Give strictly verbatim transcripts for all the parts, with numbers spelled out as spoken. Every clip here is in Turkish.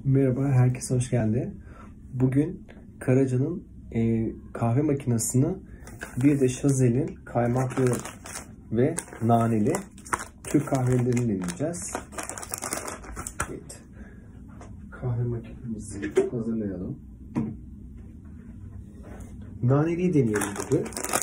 Merhaba, herkese hoş geldi. Bugün Karaca'nın e, kahve makinesini bir de Şazel'in kaymaklı ve naneli Türk kahvelerini deneyeceğiz. Evet. Kahve makinemizi hazırlayalım. Naneliyi deneyelim bugün.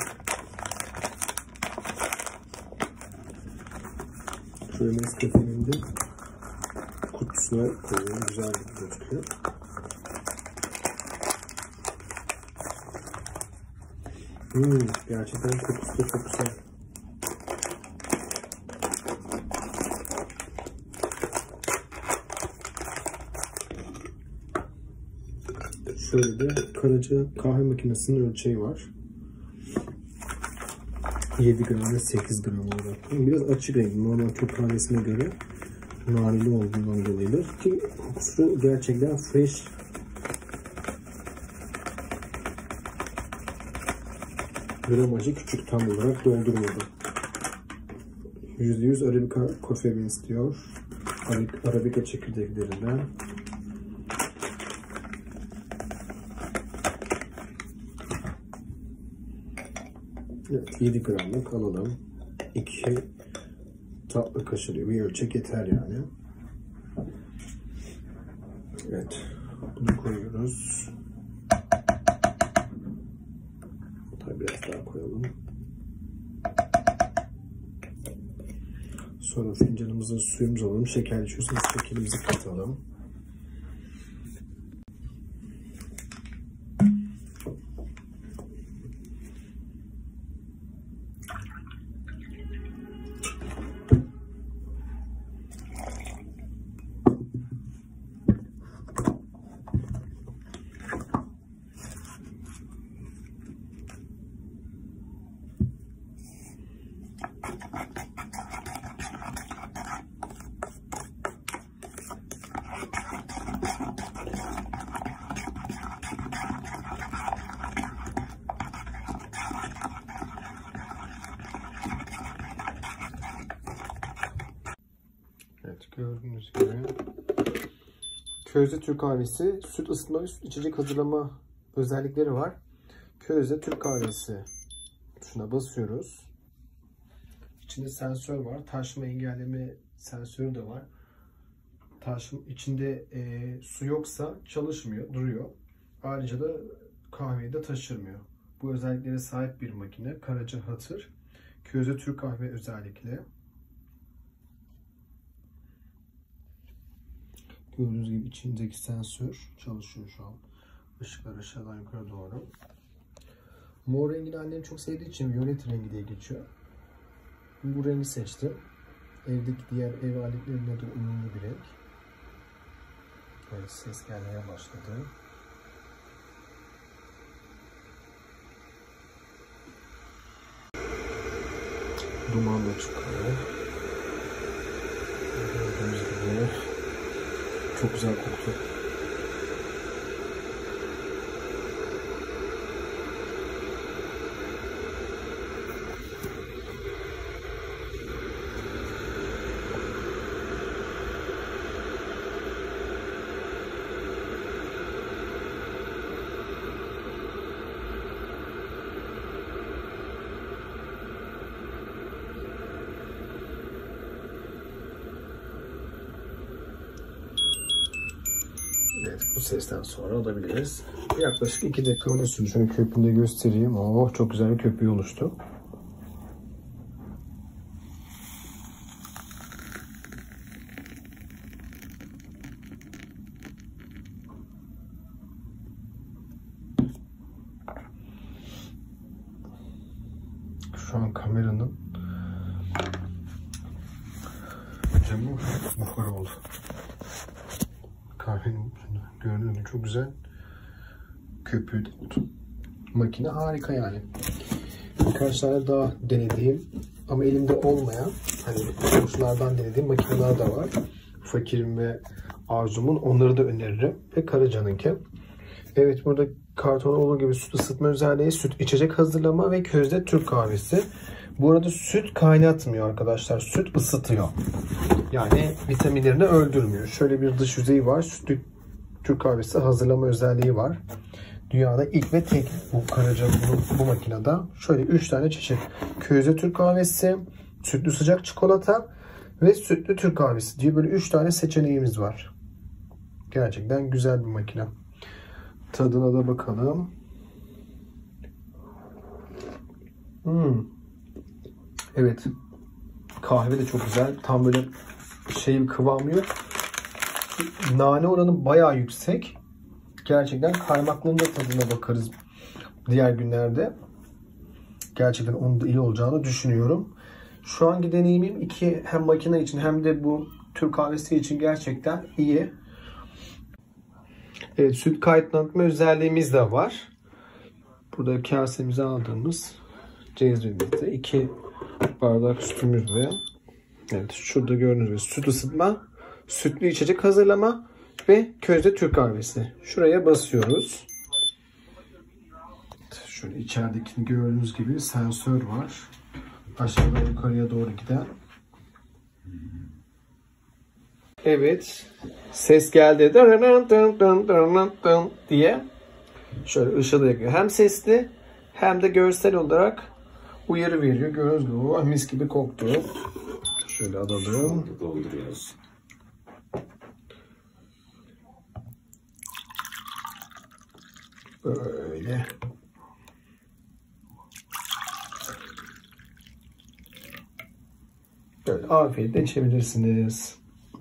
Şöyle Nescafe'nin de kutusuna koyuyorum. Güzel bir gözüküyor. Hmm, gerçekten kokusu da çok güzel. Şöyle de Karaca kahve makinesinin ölçeği var. yedi gram ve sekiz gram olarak. Biraz açık renk. Normal Türk kahvesine göre narili olduğundan dolayıdır. Ki kokusu gerçekten fresh. Gramajı küçük, tam olarak doldurmadı. yüzde yüz Arabica Coffee Beans diyor. Arabica çekirdeklerinden. Evet, yedi gramlık alalım. iki tatlı kaşığı bir ölçek yeter yani. Evet, bunu koyuyoruz. Tabii biraz daha koyalım. Sonra fincanımızın suyumuzu alalım. Şeker içiyorsanız şekerimizi katalım. Evet, gördüğünüz gibi közde Türk kahvesi, süt ısıtma ve süt içecek hazırlama özellikleri var. Közde Türk kahvesi tuşuna basıyoruz. İçinde sensör var. Taşma engelleme sensörü de var. Taşma, içinde e, su yoksa çalışmıyor, duruyor. Ayrıca da kahveyi de taşırmıyor. Bu özelliklere sahip bir makine. Karaca Hatır. Közde Türk kahve özellikle. Gördüğünüz gibi içindeki sensör çalışıyor şu an. Işıklar aşağıdan yukarı doğru. Mor rengini annem çok sevdiği için violet rengi diye geçiyor. Bu rengi seçtim. Evdeki diğer ev aletlerine de uyumlu bir renk. Böyle ses gelmeye başladı. Duman da çıkıyor. Gördüğünüz gibi çok güzel koktu. Evet, bu sesten sonra alabiliriz. Yaklaşık iki dakika öyle sürdü. Şöyle köpüğünü de göstereyim. Oh, çok güzel bir köpüğü oluştu. Şu an kameranın camı buhar oldu. Kahvenin gördüğünüz gibi çok güzel köpüğü de oldu. Makine harika yani. Birkaç tane daha denediğim ama elimde olmayan, hani komşulardan denediğim makineler de var. Fakirim ve Arzum'un, onları da öneririm. Ve Karaca'nınki. Evet, burada karton olduğu gibi süt ısıtma özelliği, süt içecek hazırlama ve közde Türk kahvesi. Bu arada süt kaynatmıyor arkadaşlar. Süt ısıtıyor. Yani vitaminlerini öldürmüyor. Şöyle bir dış yüzeyi var. Sütü Türk kahvesi hazırlama özelliği var. Dünyada ilk ve tek bu Karaca bu, bu makinede. Şöyle üç tane çeşit. Közde Türk kahvesi, sütlü sıcak çikolata ve sütlü Türk kahvesi diye böyle üç tane seçeneğimiz var. Gerçekten güzel bir makine. Tadına da bakalım. Hmm. Evet. Kahve de çok güzel. Tam böyle şey bir kıvamı yok. Nane oranı bayağı yüksek. Gerçekten kaymaklığın da tadına bakarız diğer günlerde. Gerçekten onun da iyi olacağını düşünüyorum. Şu anki deneyimim iki hem makine için hem de bu Türk kahvesi için gerçekten iyi. Evet, süt kaynatma özelliğimiz de var. Burada kasemize aldığımız cezvemizde iki bardak sütümüz ve evet, şurada gördüğünüz gibi süt ısıtma, sütlü içecek hazırlama ve közde Türk kahvesi. Şuraya basıyoruz. Şöyle içeridekini gördüğünüz gibi sensör var. Aşağıdan yukarıya doğru giden. Evet. Ses geldi. Diye. Şöyle ışığı da yakıyor. Hem sesli hem de görsel olarak uyarı veriyor. Gördüğünüz gibi oh, mis gibi koktu. Şöyle alalım. Dolduruyoruz. Böyle. Böyle afiyetle içebilirsiniz.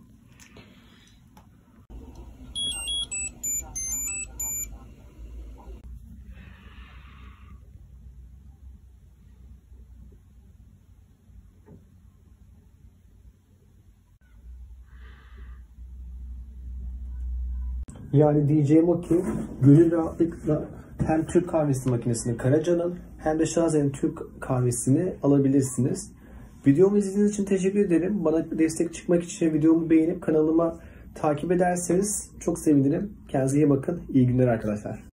Yani diyeceğim o ki gönül rahatlıkla hem Türk kahvesi makinesini Karaca'nın hem de Şazen'in Türk kahvesini alabilirsiniz. Videomu izlediğiniz için teşekkür ederim. Bana destek çıkmak için videomu beğenip kanalıma takip ederseniz çok sevinirim. Kendinize iyi bakın. İyi günler arkadaşlar.